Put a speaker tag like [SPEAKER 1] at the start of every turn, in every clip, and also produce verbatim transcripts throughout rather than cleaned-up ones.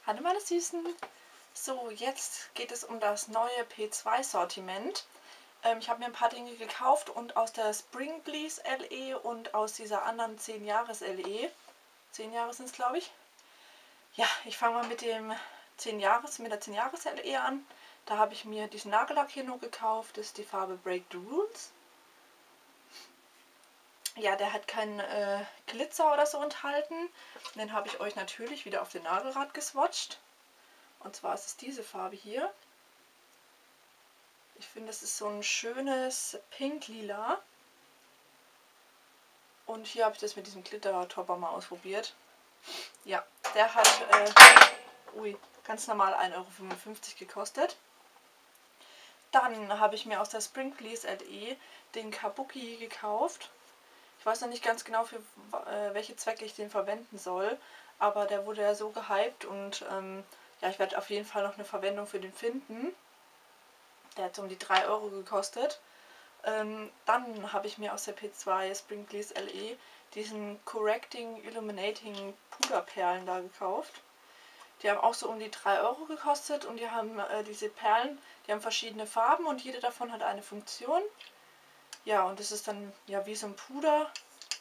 [SPEAKER 1] Hallo meine Süßen! So, jetzt geht es um das neue P zwei Sortiment. Ähm, ich habe mir ein paar Dinge gekauft und aus der Spring Breeze L E und aus dieser anderen zehn Jahres L E. zehn Jahre sind es, glaube ich. Ja, ich fange mal mit dem zehn Jahres, mit der zehn Jahres L E an. Da habe ich mir diesen Nagellack hier nur gekauft. Das ist die Farbe Break the Rules. Ja, der hat keinen äh, Glitzer oder so enthalten. Den habe ich euch natürlich wieder auf den Nagelrad geswatcht. Und zwar ist es diese Farbe hier. Ich finde, das ist so ein schönes Pink-Lila. Und hier habe ich das mit diesem Glitter-Topper mal ausprobiert. Ja, der hat äh, ui, ganz normal ein Euro fünfundfünfzig gekostet. Dann habe ich mir aus der Spring Breeze L E den Kabuki gekauft. Ich weiß noch nicht ganz genau, für äh, welche Zwecke ich den verwenden soll. Aber der wurde ja so gehypt und ähm, ja, ich werde auf jeden Fall noch eine Verwendung für den finden. Der hat so um die drei Euro gekostet. Ähm, dann habe ich mir aus der P zwei Spring Breeze L E diesen Correcting Illuminating Puderperlen da gekauft. Die haben auch so um die drei Euro gekostet und die haben äh, diese Perlen, die haben verschiedene Farben und jede davon hat eine Funktion. Ja, und das ist dann ja wie so ein Puder.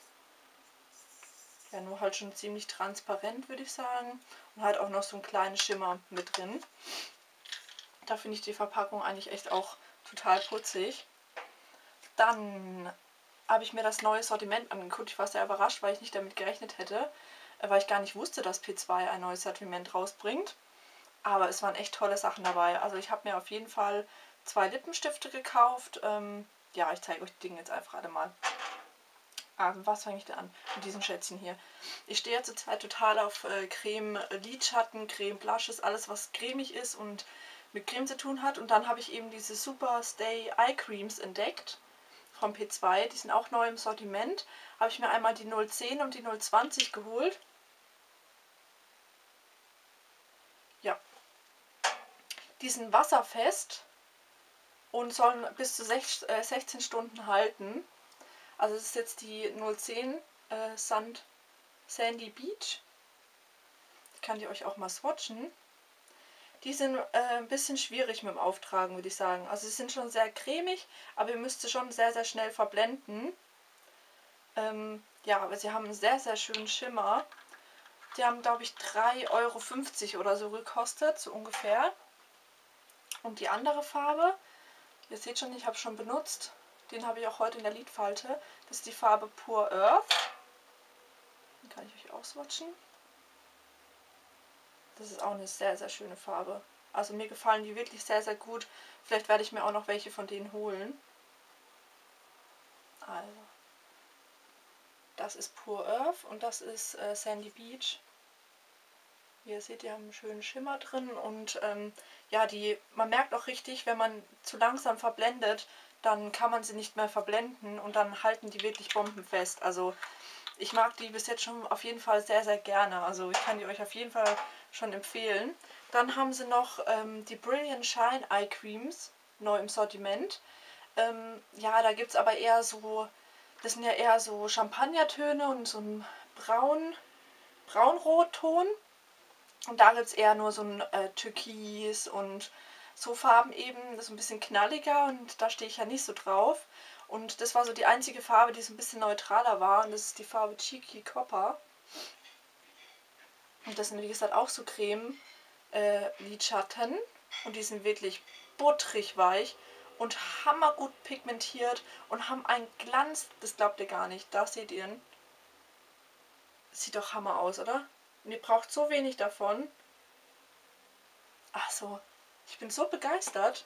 [SPEAKER 1] Ja, nur halt schon ziemlich transparent, würde ich sagen. Und hat auch noch so einen kleinen Schimmer mit drin. Da finde ich die Verpackung eigentlich echt auch total putzig. Dann habe ich mir das neue Sortiment angeguckt. Ich war sehr überrascht, weil ich nicht damit gerechnet hätte, weil ich gar nicht wusste, dass P zwei ein neues Sortiment rausbringt. Aber es waren echt tolle Sachen dabei. Also ich habe mir auf jeden Fall zwei Lippenstifte gekauft. Ähm, ja, ich zeige euch die Dinge jetzt einfach alle mal. Ah, was fange ich denn an? Mit diesem Schätzchen hier. Ich stehe ja zurzeit total auf äh, Creme Lidschatten, Creme Blushes, alles was cremig ist und mit Creme zu tun hat. Und dann habe ich eben diese Super Stay Eye Creams entdeckt vom P zwei. Die sind auch neu im Sortiment. Habe ich mir einmal die null zehn und die null zwanzig geholt. Ja. Die sind wasserfest und sollen bis zu sechzehn Stunden halten. Also das ist jetzt die null zehn äh, Sand Sandy Beach. Die kann ich euch auch mal swatchen. Die sind äh, ein bisschen schwierig mit dem Auftragen, würde ich sagen. Also sie sind schon sehr cremig, aber ihr müsst sie schon sehr, sehr schnell verblenden. Ähm, ja, aber sie haben einen sehr, sehr schönen Schimmer. Die haben, glaube ich, drei Euro fünfzig oder so gekostet, so ungefähr. Und die andere Farbe, ihr seht schon, ich habe schon benutzt. Den habe ich auch heute in der Lidfalte. Das ist die Farbe Pure Earth. Den kann ich euch auch swatchen. Das ist auch eine sehr, sehr schöne Farbe. Also mir gefallen die wirklich sehr, sehr gut. Vielleicht werde ich mir auch noch welche von denen holen. Also, das ist Pure Earth und das ist äh, Sandy Beach. Wie ihr seht, die haben einen schönen Schimmer drin und ähm, ja, die, man merkt auch richtig, wenn man zu langsam verblendet, dann kann man sie nicht mehr verblenden und dann halten die wirklich bombenfest. Also ich mag die bis jetzt schon auf jeden Fall sehr, sehr gerne. Also ich kann die euch auf jeden Fall schon empfehlen. Dann haben sie noch ähm, die Brilliant Shine Eye Creams neu im Sortiment. Ähm, ja, da gibt es aber eher so, das sind ja eher so Champagnertöne und so ein braun, braunrotton. Und da gibt es eher nur so ein äh, Türkis und so Farben eben, das ist ein bisschen knalliger und da stehe ich ja nicht so drauf. Und das war so die einzige Farbe, die so ein bisschen neutraler war und das ist die Farbe Cheeky Copper. Und das sind wie gesagt auch so Creme äh, Lidschatten und die sind wirklich butterig weich und hammergut pigmentiert und haben einen Glanz, das glaubt ihr gar nicht. Da seht ihr ihn. Sieht doch hammer aus, oder? Und ihr braucht so wenig davon. Ach so, ich bin so begeistert.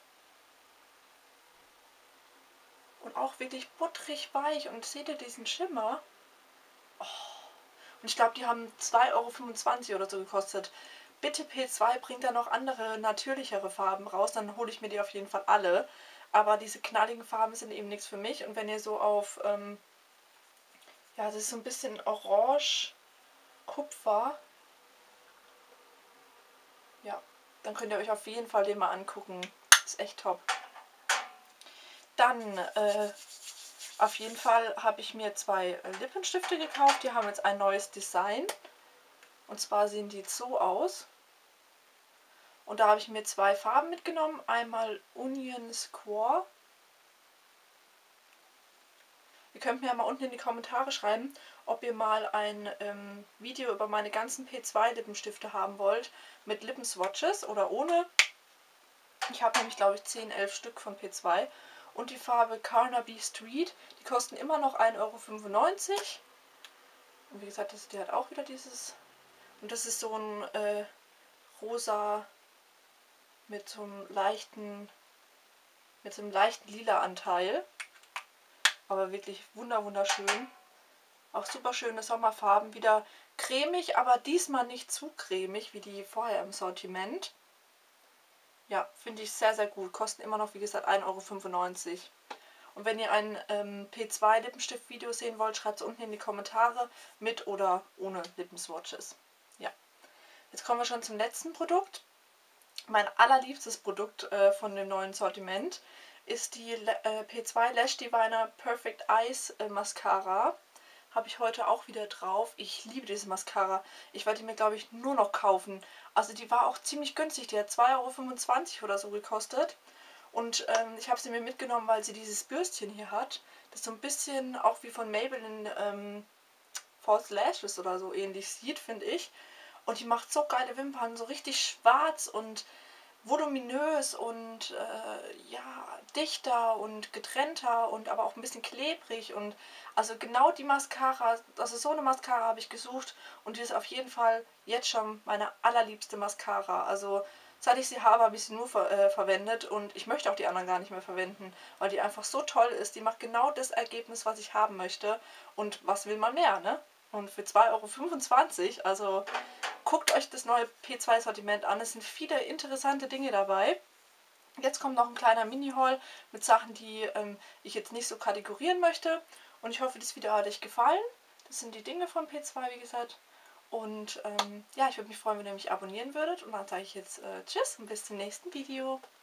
[SPEAKER 1] Und auch wirklich butterig weich. Und seht ihr diesen Schimmer? Oh. Und ich glaube, die haben zwei Euro fünfundzwanzig oder so gekostet. Bitte P zwei bringt da noch andere, natürlichere Farben raus. Dann hole ich mir die auf jeden Fall alle. Aber diese knalligen Farben sind eben nichts für mich. Und wenn ihr so auf, ähm, ja, das ist so ein bisschen orange, Kupfer. Ja, dann könnt ihr euch auf jeden Fall den mal angucken. Ist echt top. Dann, äh, auf jeden Fall habe ich mir zwei Lippenstifte gekauft. Die haben jetzt ein neues Design. Und zwar sehen die so aus. Und da habe ich mir zwei Farben mitgenommen. Einmal Onion Square. Ihr könnt mir ja mal unten in die Kommentare schreiben, ob ihr mal ein ähm, Video über meine ganzen P zwei Lippenstifte haben wollt. Mit Lippenswatches oder ohne. Ich habe nämlich, glaube ich, zehn, elf Stück von P zwei. Und die Farbe Carnaby Street. Die kosten immer noch ein Euro fünfundneunzig. Und wie gesagt, das, die hat auch wieder dieses... Und das ist so ein äh, rosa mit so einem leichten, mit so einem leichten lila Anteil. Aber wirklich wunder wunderschön. Auch super schöne Sommerfarben. Wieder cremig, aber diesmal nicht zu cremig wie die vorher im Sortiment. Ja, finde ich sehr, sehr gut. Kosten immer noch, wie gesagt, ein Euro fünfundneunzig. Und wenn ihr ein ähm, P zwei Lippenstift-Video sehen wollt, schreibt es unten in die Kommentare mit oder ohne Lippenswatches. Ja. Jetzt kommen wir schon zum letzten Produkt. Mein allerliebstes Produkt äh, von dem neuen Sortiment ist die äh, P zwei Lash Diviner Perfect Eyes äh, Mascara. Habe ich heute auch wieder drauf. Ich liebe diese Mascara. Ich werde die mir, glaube ich, nur noch kaufen. Also die war auch ziemlich günstig. Die hat zwei Euro fünfundzwanzig oder so gekostet. Und ähm, ich habe sie mir mitgenommen, weil sie dieses Bürstchen hier hat. Das so ein bisschen auch wie von Maybelline ähm, False Lashes oder so ähnlich sieht, finde ich. Und die macht so geile Wimpern, so richtig schwarz und voluminös und äh, ja, dichter und getrennter und aber auch ein bisschen klebrig. Und also genau die Mascara, also so eine Mascara habe ich gesucht und die ist auf jeden Fall jetzt schon meine allerliebste Mascara. Also seit ich sie habe, habe ich sie nur ver äh, verwendet und ich möchte auch die anderen gar nicht mehr verwenden, weil die einfach so toll ist. Die macht genau das Ergebnis, was ich haben möchte. Und was will man mehr, ne? Und für zwei Euro fünfundzwanzig, also guckt euch das neue P zwei Sortiment an. Es sind viele interessante Dinge dabei. Jetzt kommt noch ein kleiner Mini-Haul mit Sachen, die ähm, ich jetzt nicht so kategorieren möchte. Und ich hoffe, das Video hat euch gefallen. Das sind die Dinge von P zwei, wie gesagt. Und ähm, ja, ich würde mich freuen, wenn ihr mich abonnieren würdet. Und dann sage ich jetzt äh, Tschüss und bis zum nächsten Video.